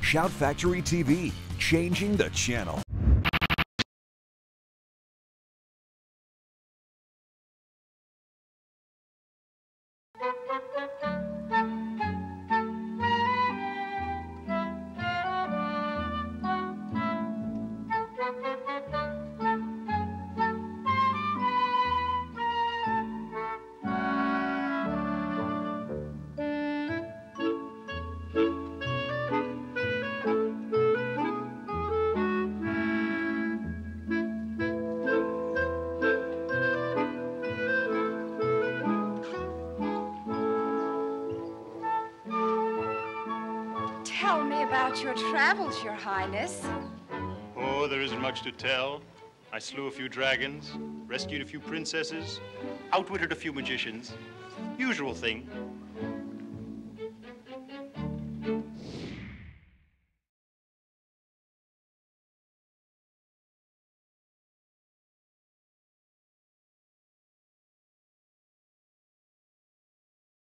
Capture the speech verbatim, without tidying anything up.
Shout Factory T V, changing the channel. Tell me about your travels, Your Highness. Oh, there isn't much to tell. I slew a few dragons, rescued a few princesses, outwitted a few magicians. Usual thing.